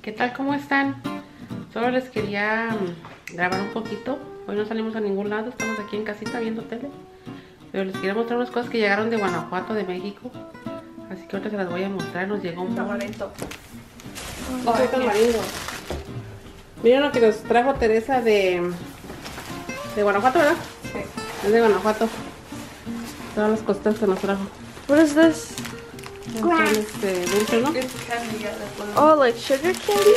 ¿Qué tal? ¿Cómo están? Solo les quería grabar un poquito. Hoy no salimos a ningún lado, estamos aquí en casita viendo tele. Pero les quería mostrar unas cosas que llegaron de Guanajuato, de México. Así que ahorita se las voy a mostrar. Nos llegó un tamarindo. Tamarindo. Miren lo que nos trajo Teresa de Guanajuato, ¿verdad? Sí. Es de Guanajuato. Todas las cosas que nos trajo. What is this? Son dulces, ¿no? It's candy, yeah, that's what oh, like sugar candy?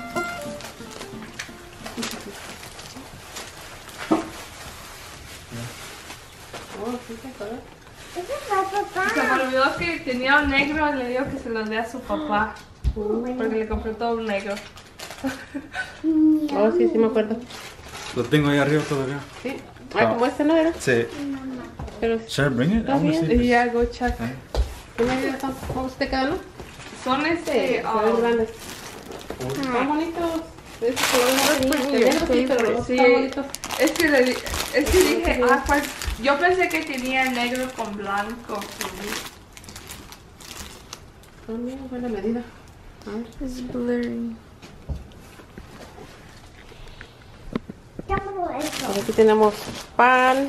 Oh, sí, ¿te acuerdas? Se me olvidó que tenía un negro y le dijo que se los dé a su papá. Porque le compré todo un negro. Oh, sí, sí me acuerdo. Lo tengo ahí arriba todavía. Sí. Ah, como este no era. Sí. Pero Should I bring it? I está wanna bien. see this. Yeah, go check. ¿Cómo se te quedan, no? Son Se ven grandes. Están bonitos. Estos colores no tenían, pero los Sí. están bonitos. Es que dije, pues, yo pensé que tenía negro con blanco. También buena medida. A ver. It's blurry. Por aquí tenemos pan,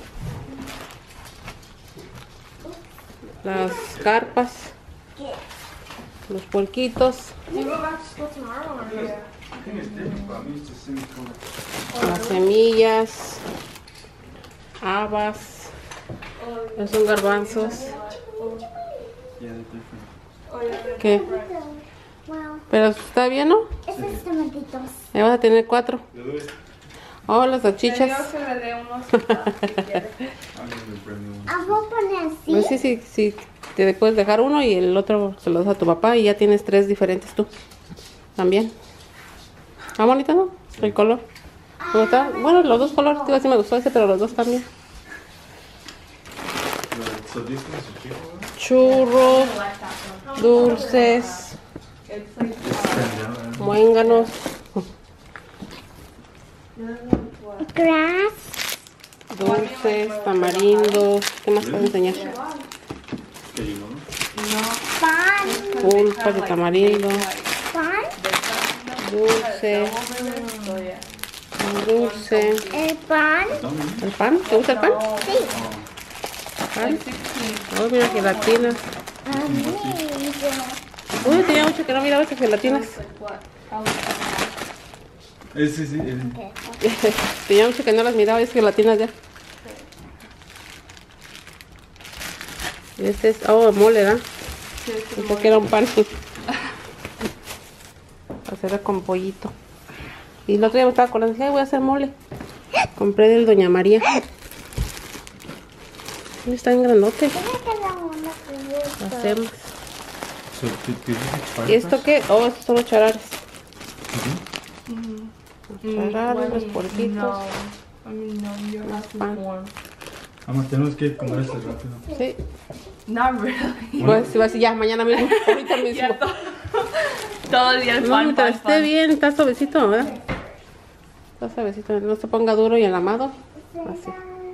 las carpas, los puerquitos, Do you go back to school tomorrow or yeah? I think it's different, but I'm used to seeing color. las semillas, habas, esos son garbanzos. Yeah, they're different. Oh, yeah. ¿Qué? Wow, Pero está bien, ¿no? estos tomatitos. Ahí vas a tener 4. Oh, las Yo salchichas. se le dé unos si quiere. I'm gonna bring me one. Ah, voy a poner así. Pues sí, sí, te puedes dejar uno y el otro se lo das a tu papá y ya tienes 3 diferentes tú. También. Ah, bonita, ¿no? El color. ¿Te gusta? Bueno, los dos colores, digo, sí me gustó ese, pero los dos también. So these ones are cheaper, right? Churros, dulces, It's like, muéganos, Grass. dulces, tamarindos. ¿Qué más puedo enseñar? Que you know. Pan. Pulpas de tamarindo, Pan. dulce, dulce. El pan. ¿El pan? ¿Te gusta el pan? Sí. ¿Pan? Oh, mira, gelatinas. Amigo. Uy, tenía mucho que no miraba esas gelatinas. Sí, sí. Tenía mucho que no las miraba, esas gelatinas ya. Este es, oh, mole, ¿verdad? Pensé que era un pan. Hacerlo con pollito. Y el otro día me estaba acordando, dije, ay, voy a hacer mole. Compré del Doña María. Está en grandote. Lo hacemos. So did you expire ¿Y esto qué? Oh, estos son los charares. Mm-hmm. Charares, los puerquitos. No, I mean, no, you're not Pan. born. Vamos, tenemos que comer esto rápido. Sí. Not really. Pues si vas a ya, mañana mismo, ahorita mismo. Ya todo el día el No, pan, mientras pan, esté pan. bien, está suavecito, ¿verdad? Está suavecito, no se ponga duro y enlamado. Así.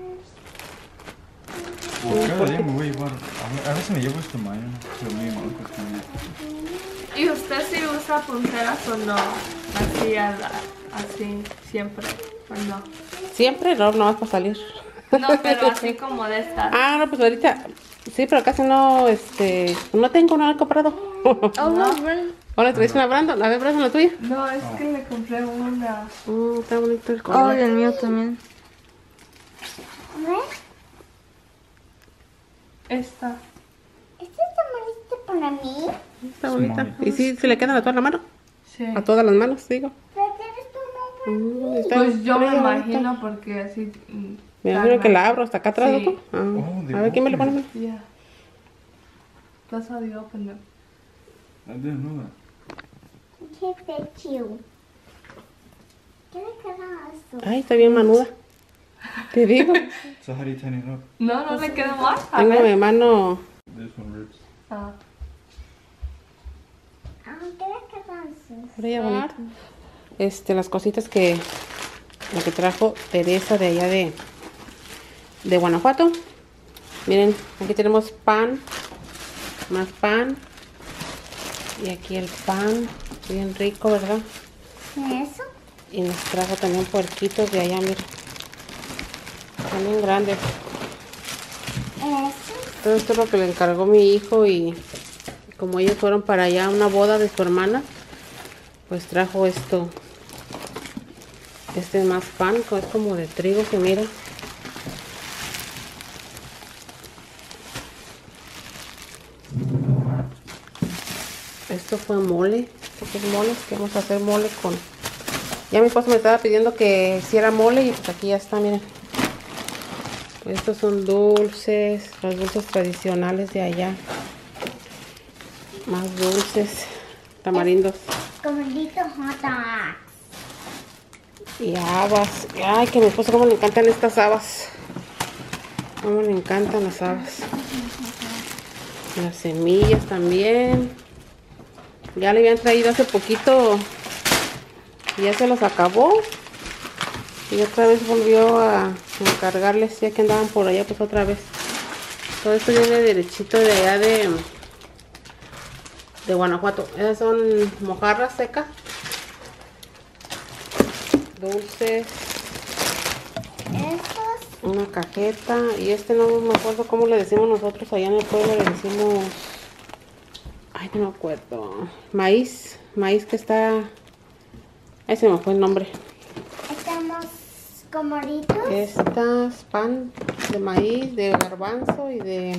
Cada día me voy a llevar. A veces me llevo esto mañana. Pero mi mamá ¿Y usted sí usa punteras o no? Así, así, siempre, ¿o no? Siempre, no vas para salir. No, pero así como de estas. Ah, no, pues ahorita, sí, pero casi no, no tengo, no he comprado. Oh, no, Ahora traes una Brandon, a ver, Brandon, la tuya. no, es que le compré una. Está bonito el color. el mío también. Esta. ¿Este tamarito para mí? Está bonita. ¿Y sí, se le quedan a toda la mano? Sí. A todas las manos, digo. Pero tienes tu nombre. Está Pues yo me bonita. imagino porque así. Me imagino que la abro hasta acá atrás, Sí. ¿no? Ah. Oh, de A ver, ¿quién me lo boca. pone? Yeah. That's how you open them. I didn't know that. Qué pecho. ¿Qué le queda eso? Ay, está bien manuda. Te digo. So how do you tighten it up? No le queda más. A Tengo ver. mi mano. This one rips. Ah. ¿Qué le queda eso? Fría, bonita. Las cositas que lo que trajo Teresa de allá de Guanajuato. Miren, aquí tenemos pan, más pan, Y aquí el pan, bien rico, ¿verdad? Eso. Y nos trajo también puerquitos de allá, miren. Están bien grandes. Eso. Todo esto es lo que le encargó mi hijo y como ellos fueron para allá a una boda de su hermana, pues trajo esto. Este es más pan, es como de trigo, que mira. Esto fue mole. Esto es mole, que vamos a hacer mole con... Ya mi esposo me estaba pidiendo que hiciera mole y pues aquí ya está, miren. Estos son dulces, los dulces tradicionales de allá. Más dulces, tamarindos. Comidito hot dogs. Y habas. Ay, que a mi esposo como le encantan estas habas. Como le encantan las habas. Las semillas también. Ya le habían traído hace poquito. Y ya se los acabó. Y otra vez volvió a encargarles, ya que andaban por allá, pues otra vez. Todo esto viene derechito de allá de Guanajuato. Esas son mojarras secas. Dulces. Estos. Una cajeta. Y este no me acuerdo cómo le decimos nosotros allá en el pueblo. Le decimos... Ay, no me acuerdo. Maíz. Maíz que está... Ahí se me fue el nombre. Estamos comoditos. Estas pan de maíz, de garbanzo y de...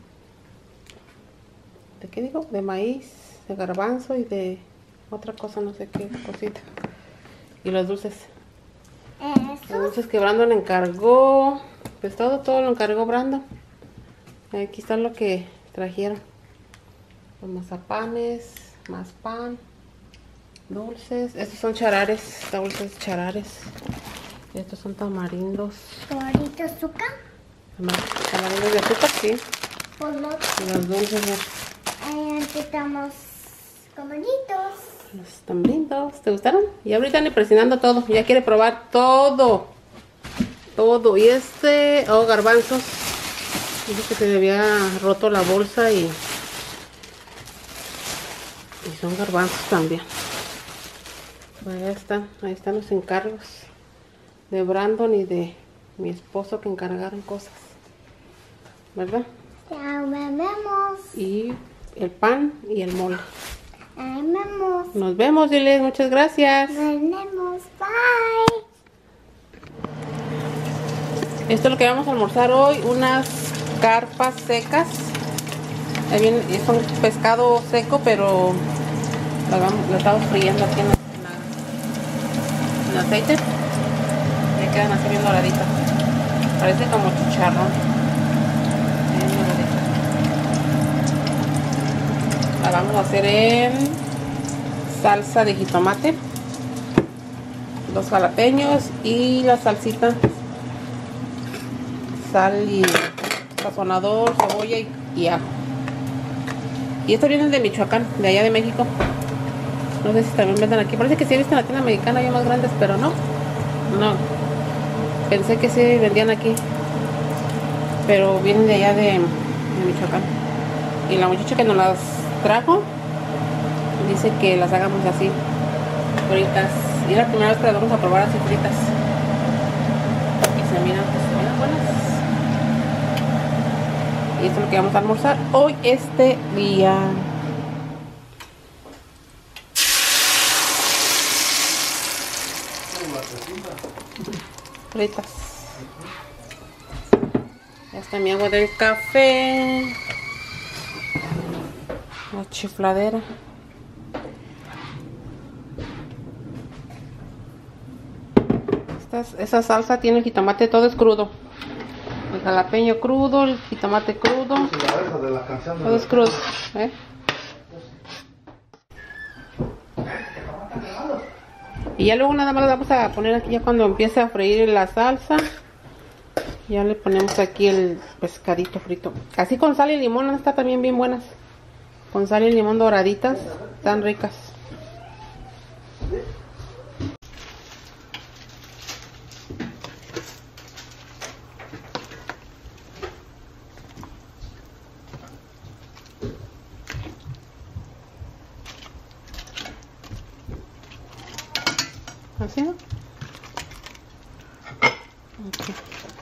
¿De qué digo? De maíz, de garbanzo y de otra cosa, no sé qué cosita. Y los dulces. Los Eso. dulces que Brandon encargó. Pues todo lo encargó Brandon. Aquí está lo que trajeron. Los mazapanes, más pan. Dulces. Estos son charares, dulces charares. Estos son tamarindos. Comodito azúcar. Tamarindos de azúcar, sí. Por lo Y los dulces, aquí estamos comoditos. los tamarindos. ¿Te gustaron? Y ahorita ni presionando todo. Ya quiere probar todo. Todo. Y garbanzos. Dice que se le había roto la bolsa y son garbanzos también. Pues ahí están los encargos de Brandon y de mi esposo que encargaron cosas, ¿verdad? Ya vemos. Y el pan y el mole. Ahí vemos. Nos vemos, diles, muchas gracias. Nos vemos. Bye. Esto es lo que vamos a almorzar hoy, unas carpas secas. Ahí viene, es un pescado seco, pero lo estamos friendo aquí en aceite. Ya quedan así bien doraditas. Parece como chicharrón. Bien doradita. La vamos a hacer en salsa de jitomate, 2 jalapeños y la salsita, sal y sazonador, cebolla y ajo. Y esto viene de Michoacán, de allá de México. No sé si también venden aquí. Parece que sí he visto en la tienda americana ya más grandes, pero no. No. Pensé que sí vendían aquí. Pero vienen de allá de Michoacán. Y la muchacha que nos las trajo dice que las hagamos así, fritas. Y es la primera vez que las vamos a probar así fritas. Y se miran pues buenas. Y esto es lo que vamos a almorzar hoy este día. Fritas. Ya está mi agua del café. La chifladera. Esa salsa tiene el jitomate, todo es crudo. El jalapeño crudo, el jitomate crudo. Todo es crudo. Y ya luego nada más lo vamos a poner aquí ya cuando empiece a freír la salsa. Ya le ponemos aquí el pescadito frito. Así con sal y limón, están también bien buenas. Con sal y limón doraditas, están ricas. ¿Así? Ok.